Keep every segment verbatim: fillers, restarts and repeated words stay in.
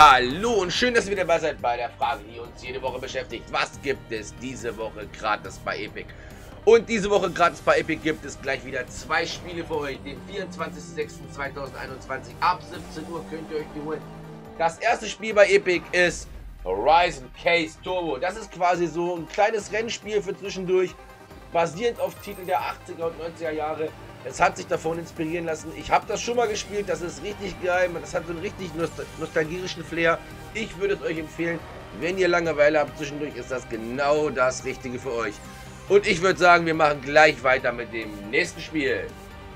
Hallo und schön, dass ihr wieder dabei seid bei der Frage, die uns jede Woche beschäftigt. Was gibt es diese Woche gratis bei Epic? Und diese Woche gratis bei Epic gibt es gleich wieder zwei Spiele für euch. Den vierundzwanzigsten sechsten zweitausendeinundzwanzig ab siebzehn Uhr könnt ihr euch die holen. Das erste Spiel bei Epic ist Horizon Case Turbo. Das ist quasi so ein kleines Rennspiel für zwischendurch, basierend auf Titeln der achtziger und neunziger Jahre. Es hat sich davon inspirieren lassen. Ich habe das schon mal gespielt, das ist richtig geil. Das hat so einen richtig nostal nostalgischen Flair. Ich würde es euch empfehlen, wenn ihr Langeweile habt zwischendurch, ist das genau das Richtige für euch. Und ich würde sagen, wir machen gleich weiter mit dem nächsten Spiel.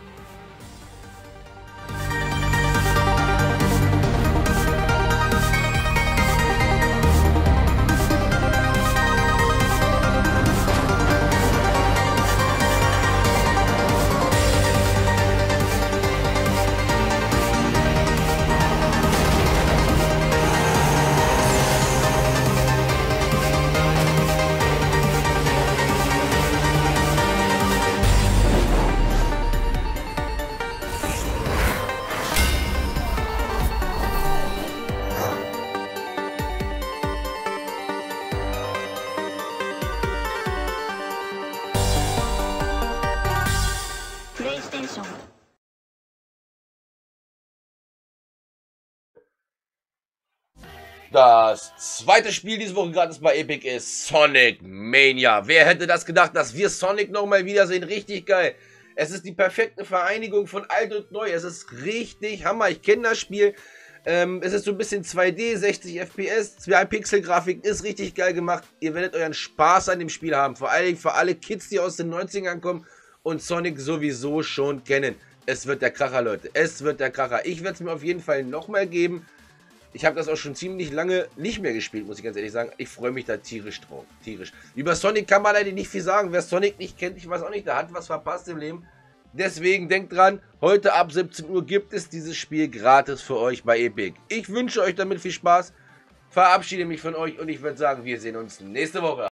Das zweite Spiel diese Woche gratis bei Epic ist Sonic Mania. Wer hätte das gedacht, dass wir Sonic nochmal wiedersehen? Richtig geil. Es ist die perfekte Vereinigung von alt und neu. Es ist richtig Hammer. Ich kenne das Spiel. Ähm, es ist so ein bisschen zwei D, sechzig F P S, zwei Pixel Grafik, ist richtig geil gemacht. Ihr werdet euren Spaß an dem Spiel haben. Vor allen Dingen für alle Kids, die aus den neunzigern kommen und Sonic sowieso schon kennen. Es wird der Kracher, Leute. Es wird der Kracher. Ich werde es mir auf jeden Fall nochmal geben. Ich habe das auch schon ziemlich lange nicht mehr gespielt, muss ich ganz ehrlich sagen. Ich freue mich da tierisch drauf. Tierisch. Über Sonic kann man leider nicht viel sagen. Wer Sonic nicht kennt, ich weiß auch nicht, der hat was verpasst im Leben. Deswegen denkt dran, heute ab siebzehn Uhr gibt es dieses Spiel gratis für euch bei Epic. Ich wünsche euch damit viel Spaß, verabschiede mich von euch und ich würde sagen, wir sehen uns nächste Woche.